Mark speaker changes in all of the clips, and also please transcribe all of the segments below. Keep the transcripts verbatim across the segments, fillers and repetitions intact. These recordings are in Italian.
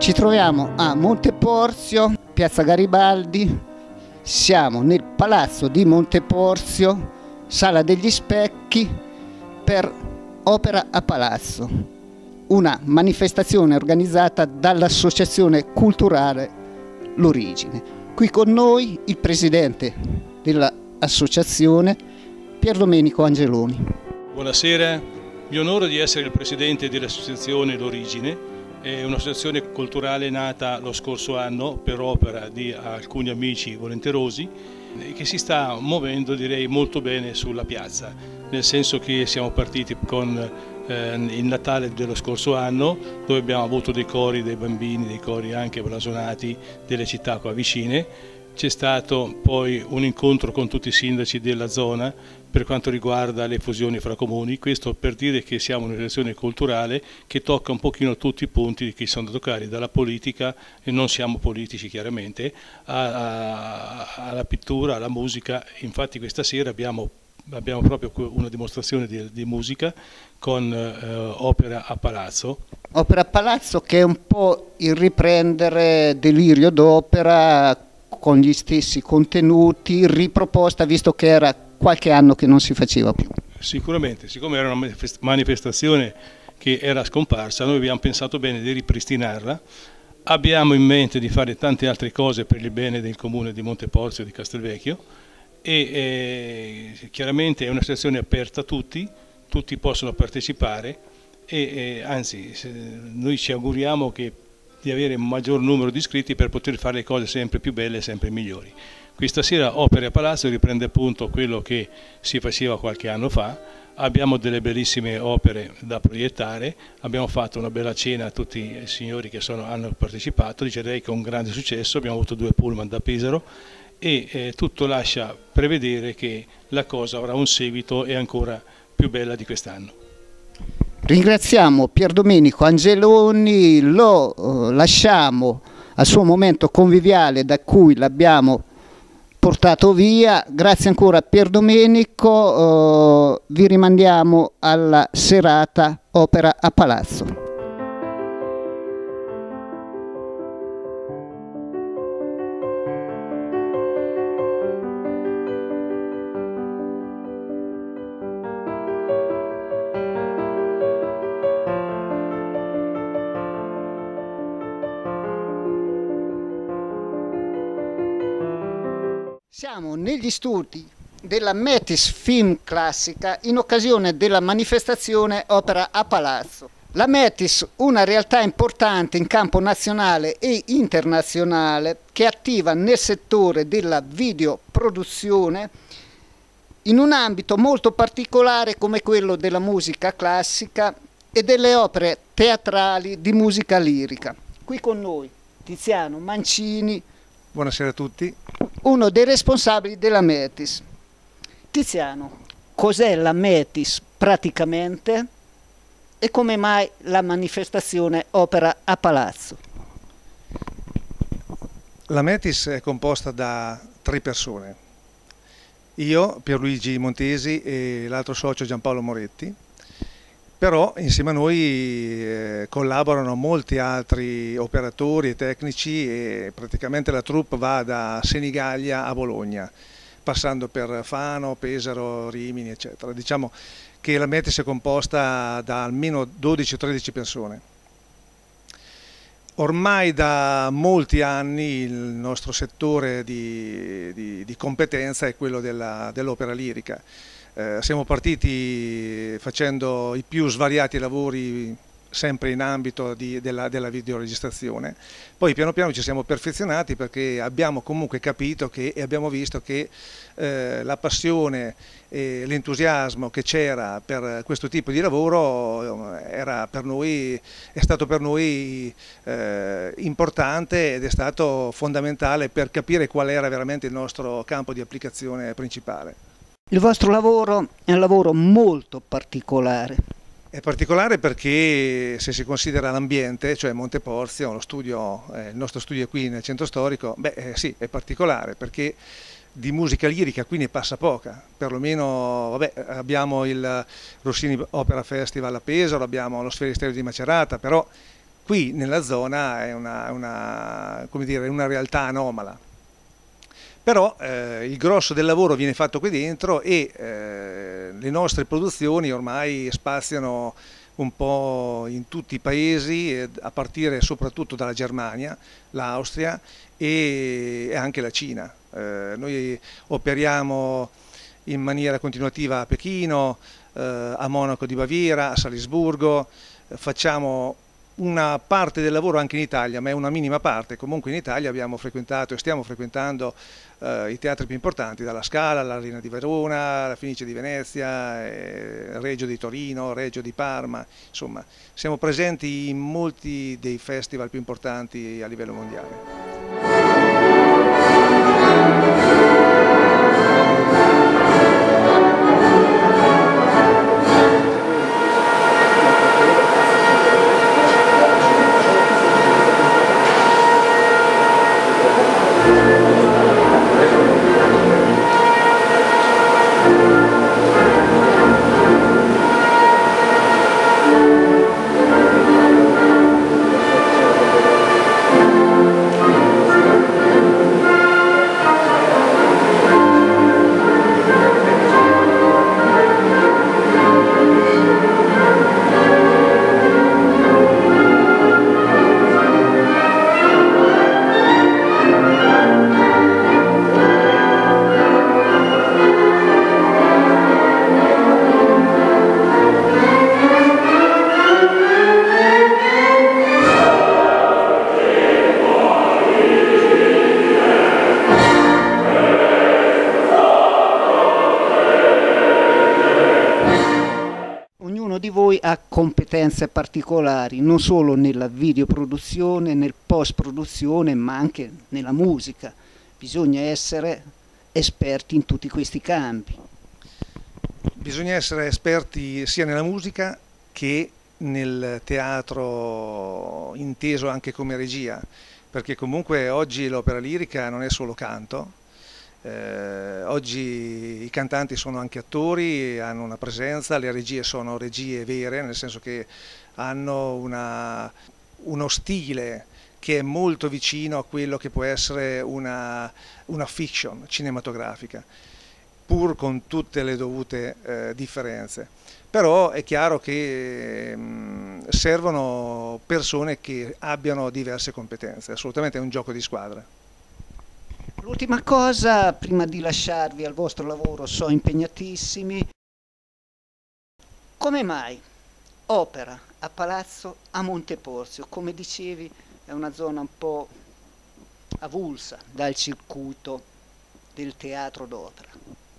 Speaker 1: Ci troviamo a Monteporzio, piazza Garibaldi, siamo nel palazzo di Monteporzio, Sala degli Specchi, per Opera a Palazzo, una manifestazione organizzata dall'Associazione Culturale L'Origine. Qui con noi il presidente dell'associazione, Pierdomenico Angeloni.
Speaker 2: Buonasera, mi onoro di essere il presidente dell'associazione L'Origine. È un'associazione culturale nata lo scorso anno per opera di alcuni amici volenterosi che si sta muovendo, direi, molto bene sulla piazza, nel senso che siamo partiti con eh, il Natale dello scorso anno, dove abbiamo avuto dei cori dei bambini, dei cori anche blasonati delle città qua vicine. C'è stato poi un incontro con tutti i sindaci della zona per quanto riguarda le fusioni fra comuni, questo per dire che siamo un'organizzazione culturale che tocca un pochino tutti i punti che sono da toccare, dalla politica, e non siamo politici chiaramente, a, a, alla pittura, alla musica. Infatti questa sera abbiamo, abbiamo proprio una dimostrazione di, di musica con eh, Opera a Palazzo.
Speaker 1: Opera a Palazzo, che è un po' il riprendere Delirio d'Opera con gli stessi contenuti, riproposta, visto che era qualche anno che non si faceva più.
Speaker 2: Sicuramente, siccome era una manifestazione che era scomparsa, noi abbiamo pensato bene di ripristinarla. Abbiamo in mente di fare tante altre cose per il bene del comune di Monteporzio e di Castelvecchio e eh, chiaramente è una situazione aperta a tutti, tutti possono partecipare e eh, anzi se, noi ci auguriamo che di avere un maggior numero di iscritti per poter fare le cose sempre più belle e sempre migliori. Questa sera Opere a Palazzo riprende appunto quello che si faceva qualche anno fa. Abbiamo delle bellissime opere da proiettare, abbiamo fatto una bella cena a tutti i signori che sono, hanno partecipato, direi con grande successo, abbiamo avuto due pullman da Pesaro e eh, tutto lascia prevedere che la cosa avrà un seguito e ancora più bella di quest'anno.
Speaker 1: Ringraziamo Pierdomenico Angeloni, lo eh, lasciamo al suo momento conviviale da cui l'abbiamo portato via. Grazie ancora Pierdomenico, eh, vi rimandiamo alla serata Opera a Palazzo. Siamo negli studi della Metis Film Classica in occasione della manifestazione Opera a Palazzo. La Metis, una realtà importante in campo nazionale e internazionale che è attiva nel settore della videoproduzione in un ambito molto particolare come quello della musica classica e delle opere teatrali di musica lirica. Qui con noi Tiziano Mancini.
Speaker 3: Buonasera a tutti.
Speaker 1: Uno dei responsabili della Metis. Tiziano, cos'è la Metis praticamente e come mai la manifestazione Opera a Palazzo?
Speaker 3: La Metis è composta da tre persone, io, Pierluigi Montesi e l'altro socio Giampaolo Moretti, però insieme a noi eh, collaborano molti altri operatori e tecnici e praticamente la troupe va da Senigallia a Bologna, passando per Fano, Pesaro, Rimini, eccetera. Diciamo che la Metis è composta da almeno dodici o tredici persone. Ormai da molti anni il nostro settore di, di, di competenza è quello dell'opera lirica. Eh, siamo partiti facendo i più svariati lavori sempre in ambito di, della, della videoregistrazione, poi piano piano ci siamo perfezionati perché abbiamo comunque capito che, e abbiamo visto che eh, la passione e l'entusiasmo che c'era per questo tipo di lavoro era per noi, è stato per noi eh, importante ed è stato fondamentale per capire qual era veramente il nostro campo di applicazione principale.
Speaker 1: Il vostro lavoro è un lavoro molto particolare.
Speaker 3: È particolare perché se si considera l'ambiente, cioè Monteporzio, lo studio, eh, il nostro studio è qui nel centro storico, beh eh, sì, è particolare perché di musica lirica qui ne passa poca, perlomeno vabbè, abbiamo il Rossini Opera Festival a Pesaro, abbiamo lo Sferisterio di Macerata, però qui nella zona è una, una, come dire, una realtà anomala. Però eh, il grosso del lavoro viene fatto qui dentro e eh, le nostre produzioni ormai spaziano un po' in tutti i paesi, eh, a partire soprattutto dalla Germania, l'Austria e, e anche la Cina. Eh, noi operiamo in maniera continuativa a Pechino, eh, a Monaco di Baviera, a Salisburgo, eh, facciamo una parte del lavoro anche in Italia, ma è una minima parte. Comunque in Italia abbiamo frequentato e stiamo frequentando eh, i teatri più importanti, dalla Scala, l'Arena di Verona, la Fenice di Venezia, eh, Reggio di Torino, Reggio di Parma, insomma siamo presenti in molti dei festival più importanti a livello mondiale.
Speaker 1: Di voi ha competenze particolari non solo nella videoproduzione, nel post produzione, ma anche nella musica. Bisogna essere esperti in tutti questi campi.
Speaker 3: Bisogna essere esperti sia nella musica che nel teatro, inteso anche come regia, perché comunque oggi l'opera lirica non è solo canto. Eh, oggi i cantanti sono anche attori, hanno una presenza, le regie sono regie vere, nel senso che hanno una, uno stile che è molto vicino a quello che può essere una, una fiction cinematografica, pur con tutte le dovute eh, differenze. Però è chiaro che mh, servono persone che abbiano diverse competenze, assolutamente è un gioco di squadra.
Speaker 1: L'ultima cosa, prima di lasciarvi al vostro lavoro, so impegnatissimi, come mai opera a Palazzo a Monteporzio? Come dicevi, è una zona un po' avulsa dal circuito del teatro d'opera.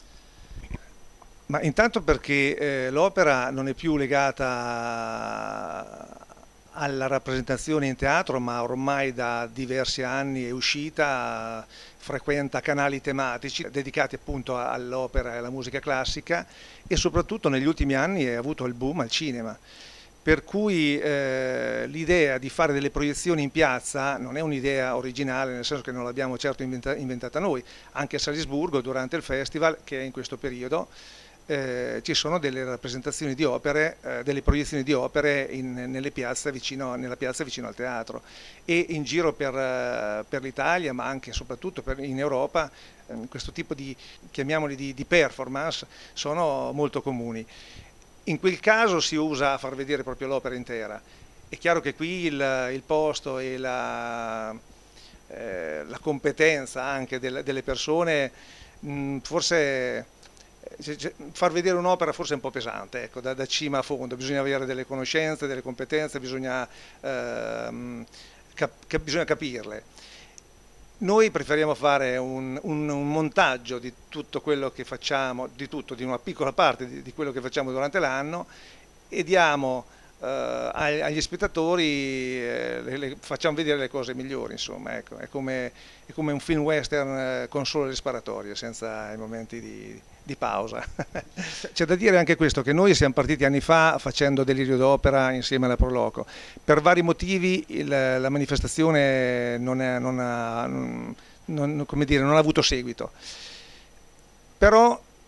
Speaker 3: Ma intanto perché eh, l'opera non è più legata alla rappresentazione in teatro, ma ormai da diversi anni è uscita, frequenta canali tematici dedicati appunto all'opera e alla musica classica e soprattutto negli ultimi anni ha avuto il boom al cinema. Per cui eh, l'idea di fare delle proiezioni in piazza non è un'idea originale, nel senso che non l'abbiamo certo inventa- inventata noi. Anche a Salisburgo, durante il festival, che è in questo periodo, Eh, ci sono delle rappresentazioni di opere, eh, delle proiezioni di opere in, nelle piazze vicino, nella piazza vicino al teatro e in giro per, eh, per l'Italia, ma anche e soprattutto per, in Europa, eh, questo tipo di, chiamiamoli di, di performance, sono molto comuni. In quel caso si usa a far vedere proprio l'opera intera. È chiaro che qui il, il posto e la, eh, la competenza anche del, delle persone mh, forse... far vedere un'opera forse è un po' pesante, ecco, da, da cima a fondo, bisogna avere delle conoscenze, delle competenze, bisogna, ehm, cap cap bisogna capirle. Noi preferiamo fare un, un, un montaggio di tutto quello che facciamo, di tutto, di una piccola parte di, di quello che facciamo durante l'anno e diamo eh, agli spettatori, eh, le, le, facciamo vedere le cose migliori, insomma, ecco, è come, è come un film western eh, con solo le sparatorie, senza i momenti di... di pausa. C'è da dire anche questo, che noi siamo partiti anni fa facendo Delirio d'Opera insieme alla Proloco. Per vari motivi il, la manifestazione non, è, non, ha, non, come dire, non ha avuto seguito. Però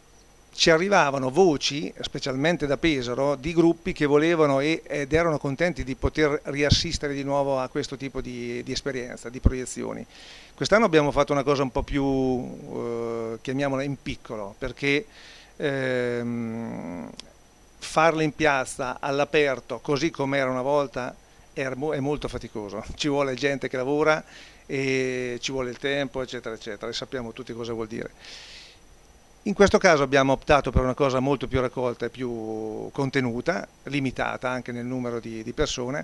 Speaker 3: ci arrivavano voci, specialmente da Pesaro, di gruppi che volevano e, ed erano contenti di poter riassistere di nuovo a questo tipo di, di esperienza, di proiezioni. Quest'anno abbiamo fatto una cosa un po' più, eh, chiamiamola in piccolo, perché ehm, farle in piazza all'aperto, così come era una volta, è, è molto faticoso. Ci vuole gente che lavora e ci vuole il tempo, eccetera, eccetera, e sappiamo tutti cosa vuol dire. In questo caso abbiamo optato per una cosa molto più raccolta e più contenuta, limitata anche nel numero di, di persone.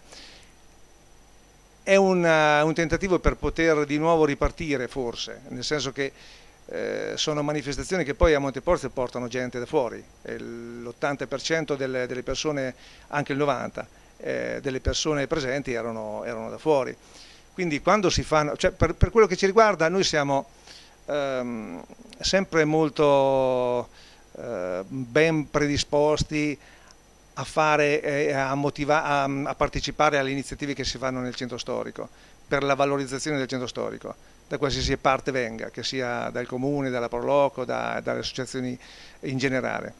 Speaker 3: È una, un tentativo per poter di nuovo ripartire, forse, nel senso che eh, sono manifestazioni che poi a Monteporzio portano gente da fuori, l'ottanta per cento delle, delle persone, anche il novanta per cento eh, delle persone presenti erano, erano da fuori. Quindi quando si fanno, cioè per, per quello che ci riguarda, noi siamo ehm, sempre molto eh, ben predisposti a fare e a, motiva a, a partecipare alle iniziative che si fanno nel centro storico per la valorizzazione del centro storico, da qualsiasi parte venga, che sia dal comune, dalla Proloco, da, dalle associazioni in generale.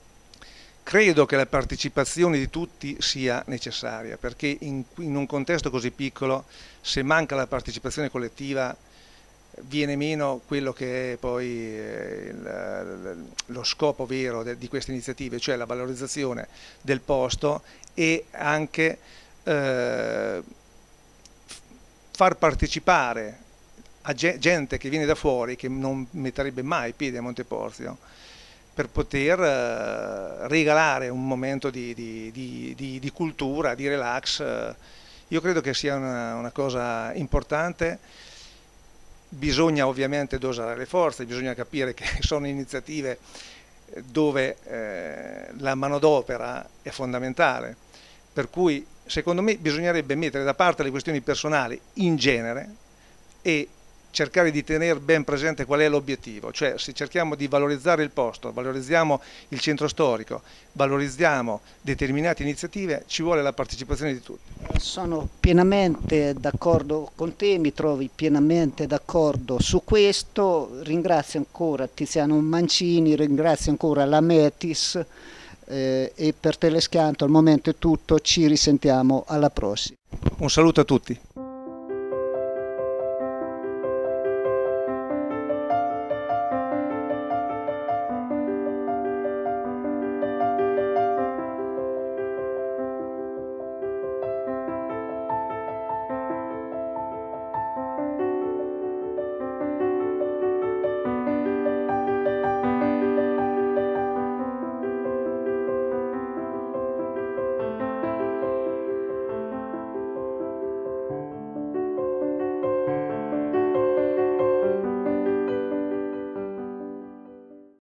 Speaker 3: Credo che la partecipazione di tutti sia necessaria, perché in, in un contesto così piccolo, se manca la partecipazione collettiva, viene meno quello che è poi eh, il, lo scopo vero de, di queste iniziative, cioè la valorizzazione del posto e anche eh, far partecipare a gente che viene da fuori, che non metterebbe mai piede a Monteporzio, per poter eh, regalare un momento di, di, di, di, di cultura, di relax. Io credo che sia una, una cosa importante. Bisogna ovviamente dosare le forze, bisogna capire che sono iniziative dove eh, la manodopera è fondamentale, per cui secondo me bisognerebbe mettere da parte le questioni personali in genere e cercare di tenere ben presente qual è l'obiettivo, cioè se cerchiamo di valorizzare il posto, valorizziamo il centro storico, valorizziamo determinate iniziative, ci vuole la partecipazione di tutti.
Speaker 1: Sono pienamente d'accordo con te, mi trovi pienamente d'accordo su questo, ringrazio ancora Tiziano Mancini, ringrazio ancora la Metis eh, e per Telescanto al momento è tutto, ci risentiamo alla prossima.
Speaker 3: Un saluto a tutti.